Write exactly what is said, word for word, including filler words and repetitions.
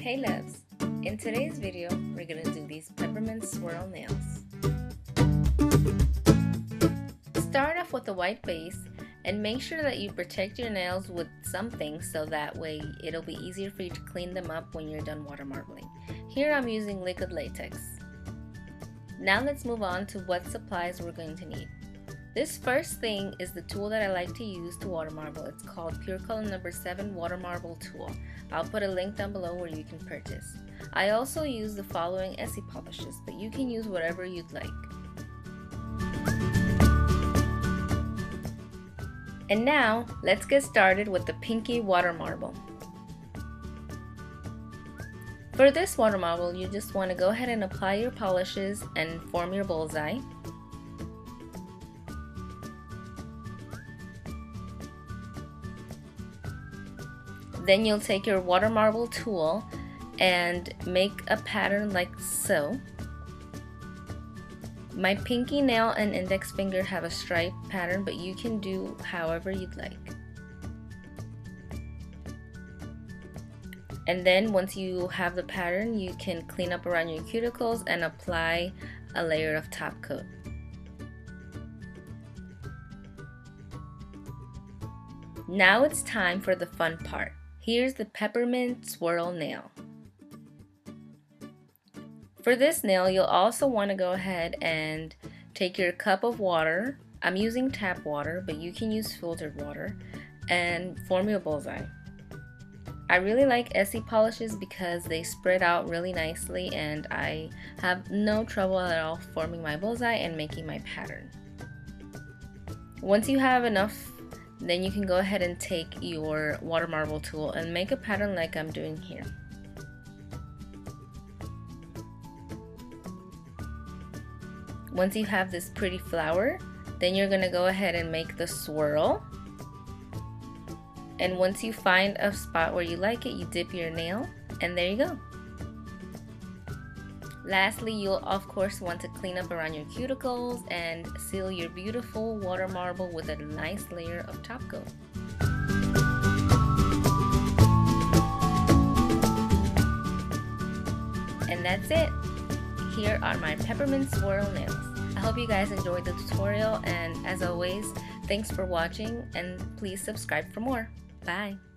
Hey loves! In today's video, we're going to do these peppermint swirl nails. Start off with a white base and make sure that you protect your nails with something so that way it'll be easier for you to clean them up when you're done water marbling. Here I'm using liquid latex. Now let's move on to what supplies we're going to need. This first thing is the tool that I like to use to water marble. It's called Pure Color number seven Water Marble Tool. I'll put a link down below where you can purchase. I also use the following Essie polishes, but you can use whatever you'd like. And now, let's get started with the Pinky Water Marble. For this water marble, you just want to go ahead and apply your polishes and form your bullseye. Then you'll take your water marble tool and make a pattern like so. My pinky nail and index finger have a stripe pattern, but you can do however you'd like. And then once you have the pattern, you can clean up around your cuticles and apply a layer of top coat. Now it's time for the fun part. Here's the peppermint swirl nail. For this nail, you'll also want to go ahead and take your cup of water. I'm using tap water, but you can use filtered water, and form your bullseye. I really like Essie polishes because they spread out really nicely and I have no trouble at all forming my bullseye and making my pattern. Once you have enough, then you can go ahead and take your water marble tool and make a pattern like I'm doing here. Once you have this pretty flower, then you're gonna go ahead and make the swirl. And once you find a spot where you like it, you dip your nail, and there you go. Lastly, you'll of course want to clean up around your cuticles and seal your beautiful water marble with a nice layer of top coat. And that's it. Here are my peppermint swirl nails. I hope you guys enjoyed the tutorial, and as always, thanks for watching and please subscribe for more. Bye!